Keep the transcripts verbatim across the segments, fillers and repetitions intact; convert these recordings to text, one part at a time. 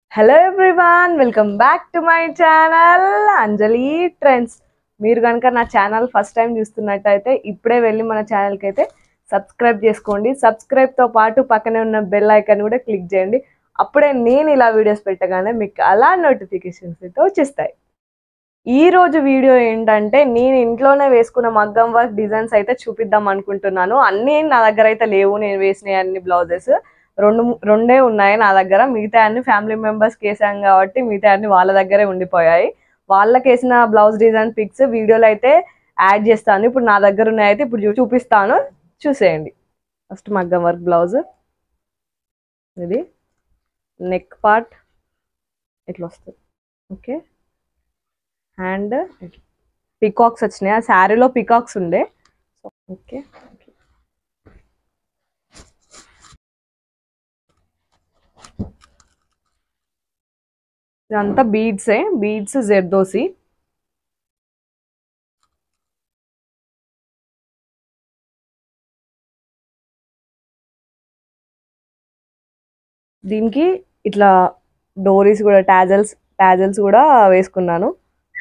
Hello everyone, welcome back to my channel Anjali Trends. మీరు గనుక నా ఛానల్ ఫస్ట్ టైం చూస్తున్నట్టయితే ఇప్పుడే వెళ్ళి మన ఛానల్ కి అయితే సబ్స్క్రైబ్ చేసుకోండి. సబ్స్క్రైబ్ తో పాటు పక్కనే ఉన్న బెల్ ఐకాన్ కూడా క్లిక్ చేయండి. అప్పుడే నేను ఇలా వీడియోస్ పెట్టగానే మీకు అలా నోటిఫికేషన్స్ అయితే వచ్చేస్తాయి. ఈ రోజు వీడియో ఏంటంటే నేను ఇంట్లోనే వేసుకున్న మగ్గం వర్క్ డిజైన్స్ అయితే చూపిద్దాం అనుకుంటున్నాను. అన్నీ నా దగ్గర అయితే లేవు, నేను వేసిన అన్ని బ్లౌజెస్ రెండు రెండే ఉన్నాయి నా దగ్గర. మిగతా అన్ని ఫ్యామిలీ మెంబర్స్కి వేసాం కాబట్టి మిగతా అన్ని వాళ్ళ దగ్గరే ఉండిపోయాయి. వాళ్ళకి వేసిన బ్లౌజ్ డిజైన్ పిక్స్ వీడియోలో అయితే యాడ్ చేస్తాను. ఇప్పుడు నా దగ్గర ఉన్నాయి అయితే ఇప్పుడు చూపిస్తాను, చూసేయండి. ఫస్ట్ మగ్గం వర్క్ బ్లౌజ్, ఇది నెక్ పార్ట్ ఇట్లా వస్తుంది. ఓకే, హ్యాండ్ పికాక్స్ వచ్చినాయి, ఆ శారీలో పికాక్స్ ఉండే. ఓకే, ఇదంతా బీడ్సే, బీడ్స్ జెర్దోసి. దీనికి ఇట్లా డోరీస్ కూడా, టాజల్స్ టాజల్స్ కూడా వేసుకున్నాను.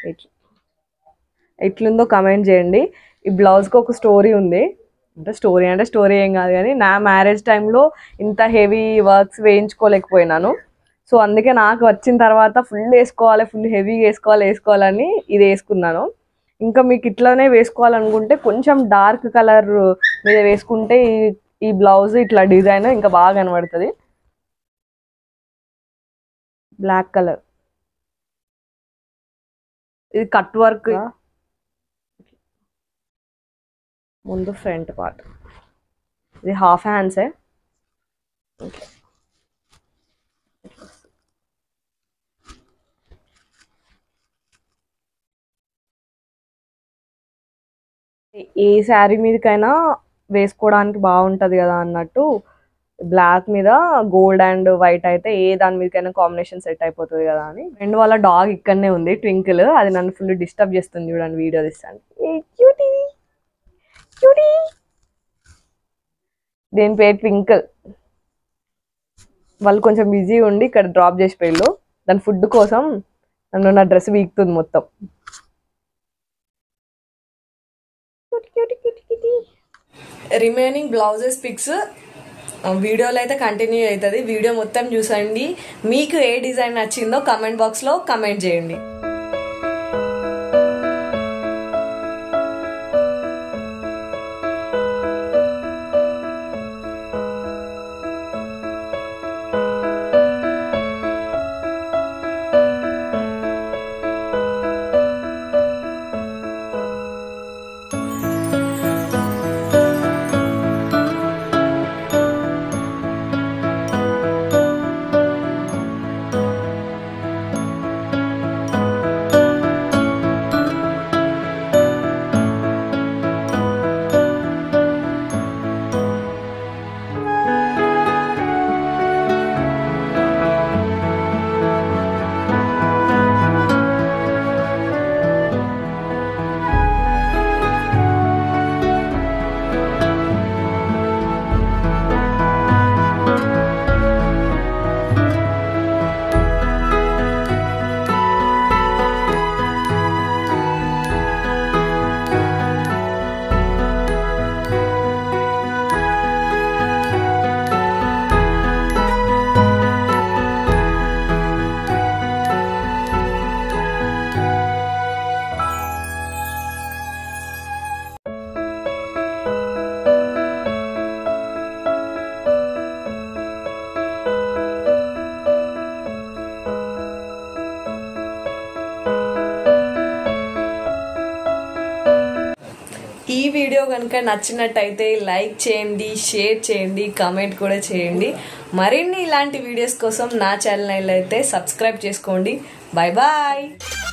ఎట్లుందో కమెంట్ చేయండి. ఈ బ్లౌజ్కి ఒక స్టోరీ ఉంది, అంటే స్టోరీ అంటే స్టోరీ ఏం కాదు కానీ నా మ్యారేజ్ టైంలో ఇంత హెవీ వర్క్స్ వేయించుకోలేకపోయినాను. సో అందుకే నాకు వచ్చిన తర్వాత ఫుల్ వేసుకోవాలి, ఫుల్ హెవీగా వేసుకోవాలి వేసుకోవాలని ఇది వేసుకున్నాను. ఇంకా మీకు ఇట్లానే వేసుకోవాలనుకుంటే కొంచెం డార్క్ కలర్ మీద వేసుకుంటే ఈ ఈ బ్లౌజ్ ఇట్లా డిజైన్ ఇంకా బాగా కనబడుతుంది. బ్లాక్ కలర్, ఇది కట్ వర్క్. ముందు ఫ్రంట్ పార్ట్, ఇది హాఫ్ హ్యాండ్సే. ఓకే, ఏ శారీ మీదకైనా వేసుకోవడానికి బాగుంటుంది కదా అన్నట్టు బ్లాక్ మీద గోల్డ్ అండ్ వైట్ అయితే ఏ దాని మీదకైనా కాంబినేషన్ సెట్ అయిపోతుంది కదా అని. రెండు వాళ్ళ డాగ్ ఇక్కడనే ఉంది, ట్వింకిల్. అది నన్ను ఫుల్ డిస్టర్బ్ చేస్తుంది, చూడండి వీడియో తీస్తాను. క్యూటీ క్యూటీ, దీని పేరు ట్వింకిల్. వాళ్ళు కొంచెం బిజీ ఉండి ఇక్కడ డ్రాప్ చేసి పోయిళ్ళు. దాని ఫుడ్ కోసం నన్ను నా డ్రెస్ వీక్తుంది మొత్తం. రిమైనింగ్ బ్లౌజెస్ పిక్స్ వీడియోలో అయితే కంటిన్యూ అవుతుంది. వీడియో మొత్తం చూసండి. మీకు ఏ డిజైన్ నచ్చిందో కమెంట్ బాక్స్లో కమెంట్ చేయండి. ఈ వీడియో కనుక నచ్చినట్టయితే లైక్ చేయండి, షేర్ చేయండి, కామెంట్ కూడా చేయండి. మరిన్ని ఇలాంటి వీడియోస్ కోసం నా ఛానల్ అయితే సబ్స్క్రైబ్ చేసుకోండి. Bye bye.